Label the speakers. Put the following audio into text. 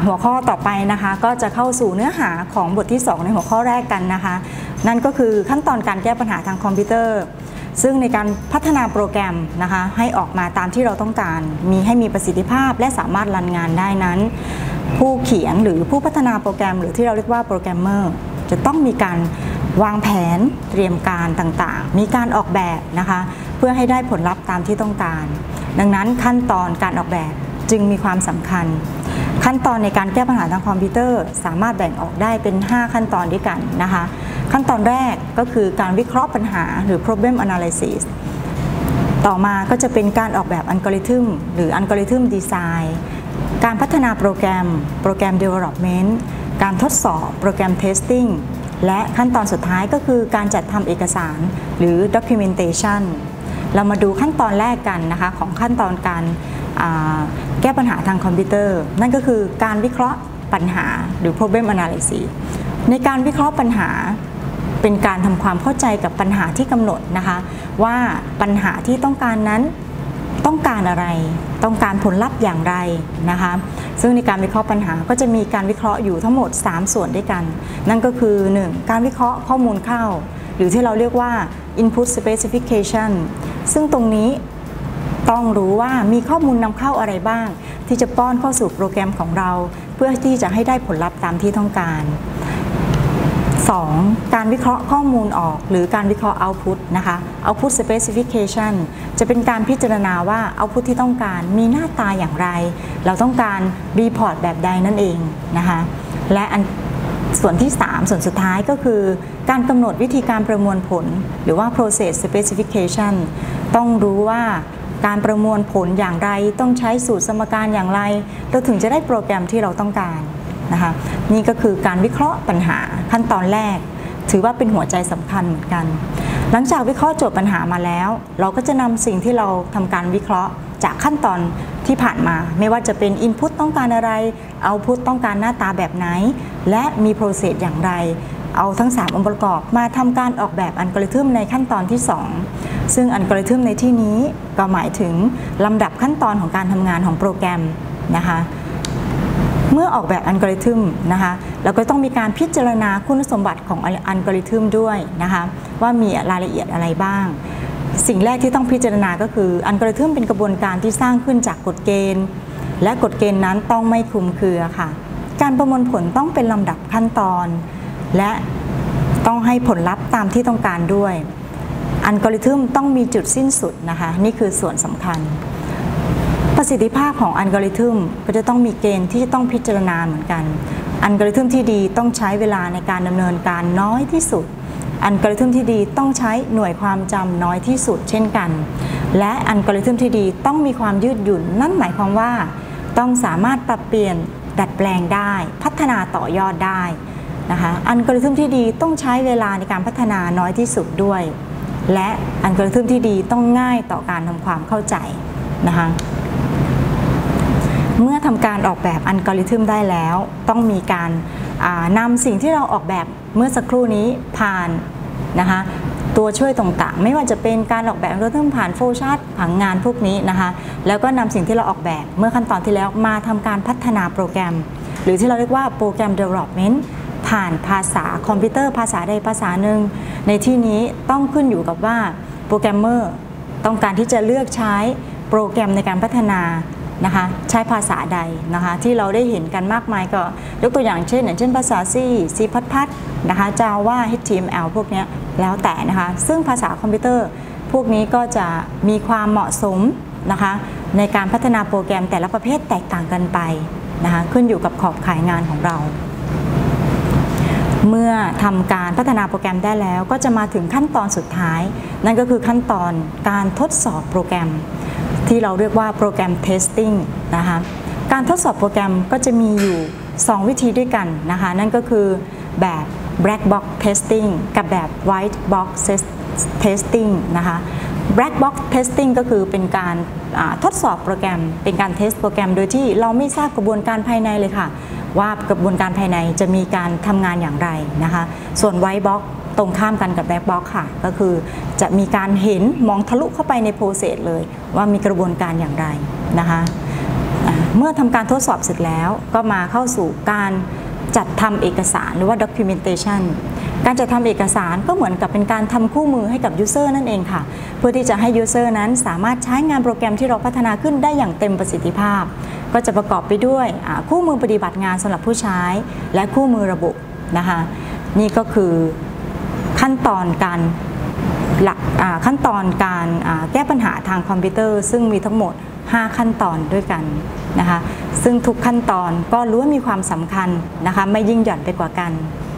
Speaker 1: หัวข้อต่อไปนะคะก็จะเข้าสู่เนื้อหาของบทที่2ในหัวข้อแรกกันนะคะนั่นก็คือขั้นตอนการแก้ปัญหาทางคอมพิวเตอร์ซึ่งในการพัฒนาโปรแกรมนะคะให้ออกมาตามที่เราต้องการให้มีประสิทธิภาพและสามารถรันงานได้นั้นผู้เขียนหรือผู้พัฒนาโปรแกรมหรือที่เราเรียกว่าโปรแกรมเมอร์จะต้องมีการวางแผนเตรียมการต่างๆมีการออกแบบนะคะเพื่อให้ได้ผลลัพธ์ตามที่ต้องการดังนั้นขั้นตอนการออกแบบจึงมีความสำคัญขั้นตอนในการแก้ปัญหาทางคอมพิวเตอร์สามารถแบ่งออกได้เป็น5ขั้นตอนด้วยกันนะคะขั้นตอนแรกก็คือการวิเคราะห์ปัญหาหรือ problem analysis ต่อมาก็จะเป็นการออกแบบอัลกอริทึมหรืออัลกอริทึมดีไซน์การพัฒนาโปรแกรม development การทดสอบโปรแกรม testing และขั้นตอนสุดท้ายก็คือการจัดทำเอกสารหรือ documentation เรามาดูขั้นตอนแรกกันนะคะของขั้นตอนการแก้ปัญหาทางคอมพิวเตอร์นั่นก็คือการวิเคราะห์ปัญหาหรือ problem analysis ในการวิเคราะห์ปัญหาเป็นการทำความเข้าใจกับปัญหาที่กำหนดนะคะว่าปัญหาที่ต้องการนั้นต้องการอะไรต้องการผลลัพธ์อย่างไรนะคะซึ่งในการวิเคราะห์ปัญหาก็จะมีการวิเคราะห์อยู่ทั้งหมด3ส่วนด้วยกันนั่นก็คือ 1. การวิเคราะห์ข้อมูลเข้าหรือที่เราเรียกว่า input specification ซึ่งตรงนี้ต้องรู้ว่ามีข้อมูลนำเข้าอะไรบ้างที่จะป้อนเข้าสู่โปรแกรมของเราเพื่อที่จะให้ได้ผลลัพธ์ตามที่ต้องการ 2. การวิเคราะห์ข้อมูลออกหรือการวิเคราะห์ output นะคะ output specification จะเป็นการพิจารณาว่า output ที่ต้องการมีหน้าตาอย่างไรเราต้องการ report แบบใดนั่นเองนะคะและส่วนที่ 3 ส่วนสุดท้ายก็คือการกำหนดวิธีการประมวลผลหรือว่า process specification ต้องรู้ว่าการประมวลผลอย่างไรต้องใช้สูตรสมการอย่างไรเราถึงจะได้โปรแกรมที่เราต้องการนะคะนี่ก็คือการวิเคราะห์ปัญหาขั้นตอนแรกถือว่าเป็นหัวใจสำคัญเหมือนกันหลังจากวิเคราะห์โจทย์ปัญหามาแล้วเราก็จะนำสิ่งที่เราทำการวิเคราะห์จากขั้นตอนที่ผ่านมาไม่ว่าจะเป็น Input ต้องการอะไร Output ต้องการหน้าตาแบบไหนและมี Process อย่างไรเอาทั้ง3องค์ประกอบมาทำการออกแบบอัลกอริทึมในขั้นตอนที่2ซึ่งอัลกอริทึมในที่นี้ก็หมายถึงลำดับขั้นตอนของการทำงานของโปรแกรมนะคะเมื่อออกแบบอัลกอริทึมนะคะเราก็ต้องมีการพิจารณาคุณสมบัติของอัลกอริทึมด้วยนะคะว่ามีรายละเอียดอะไรบ้างสิ่งแรกที่ต้องพิจารณาก็คืออัลกอริทึมเป็นกระบวนการที่สร้างขึ้นจากกฎเกณฑ์และกฎเกณฑ์นั้นต้องไม่คลุมเครือค่ะการประมวลผลต้องเป็นลำดับขั้นตอนและต้องให้ผลลัพธ์ตามที่ต้องการด้วยอัลกอริทึมต้องมีจุดสิ้นสุดนะคะนี่คือส่วนสำคัญประสิทธิภาพของอัลกอริทึมก็จะต้องมีเกณฑ์ที่จะต้องพิจารณาเหมือนกันอัลกอริทึมที่ดีต้องใช้เวลาในการดำเนินการน้อยที่สุดอัลกอริทึมที่ดีต้องใช้หน่วยความจำน้อยที่สุดเช่นกันและอัลกอริทึมที่ดีต้องมีความยืดหยุ่นนั่นหมายความว่าต้องสามารถปรับเปลี่ยนดัดแปลงได้พัฒนาต่อยอดได้นะคะอัลกอริทึมที่ดีต้องใช้เวลาในการพัฒนาน้อยที่สุดด้วยและอัลกอริทึมที่ดีต้องง่ายต่อการทำความเข้าใจนะคะเมื่อทำการออกแบบอัลกอริทึมได้แล้วต้องมีการนำสิ่งที่เราออกแบบเมื่อสักครู่นี้ผ่านนะคะตัวช่วยต่างๆไม่ว่าจะเป็นการออกแบบอัลกอริทึมผ่านโฟล์ชาร์ตผังงานพวกนี้นะคะแล้วก็นำสิ่งที่เราออกแบบเมื่อขั้นตอนที่แล้วมาทำการพัฒนาโปรแกรมหรือที่เราเรียกว่าโปรแกรม development ผ่านภาษาคอมพิวเตอร์ภาษาใดภาษาหนึ่งในที่นี้ต้องขึ้นอยู่กับว่าโปรแกรมเมอร์ต้องการที่จะเลือกใช้โปรแกรมในการพัฒนานะคะใช้ภาษาใดนะคะที่เราได้เห็นกันมากมายก็ยกตัวอย่างเช่นภาษา C นะคะ Java HTML พวกนี้แล้วแต่นะคะซึ่งภาษาคอมพิวเตอร์พวกนี้ก็จะมีความเหมาะสมนะคะในการพัฒนาโปรแกรมแต่ละประเภทแตกต่างกันไปนะคะขึ้นอยู่กับขอบข่ายงานของเราเมื่อทำการพัฒนาโปรแกรมได้แล้วก็จะมาถึงขั้นตอนสุดท้ายนั่นก็คือขั้นตอนการทดสอบโปรแกรมที่เราเรียกว่าโปรแกรม testing นะคะการทดสอบโปรแกรมก็จะมีอยู่2วิธีด้วยกันนะคะนั่นก็คือแบบ black box testing กับแบบ white box testing นะคะ black box testing ก็คือเป็นการทดสอบโปรแกรมเป็นการเทสโปรแกรมโดยที่เราไม่ทราบกระบวนการภายในเลยค่ะว่ากระบวนการภายในจะมีการทำงานอย่างไรนะคะส่วน white box ตรงข้ามกันกับ black box ค่ะก็คือจะมีการเห็นมองทะลุเข้าไปในโปรเซสเลยว่ามีกระบวนการอย่างไรนะคะเมื่อทำการทดสอบเสร็จแล้วก็มาเข้าสู่การจัดทำเอกสารหรือว่า documentation การจัดทำเอกสารก็เหมือนกับเป็นการทำคู่มือให้กับ user นั่นเองค่ะเพื่อที่จะให้ user นั้นสามารถใช้งานโปรแกรมที่เราพัฒนาขึ้นได้อย่างเต็มประสิทธิภาพก็จะประกอบไปด้วยคู่มือปฏิบัติงานสำหรับผู้ใช้และคู่มือระบบนะคะนี่ก็คือขั้นตอนการแก้ปัญหาทางคอมพิวเตอร์ซึ่งมีทั้งหมด5 ขั้นตอนด้วยกันนะคะซึ่งทุกขั้นตอนก็ล้วนมีความสำคัญนะคะไม่ยิ่งหย่อนไปกว่ากัน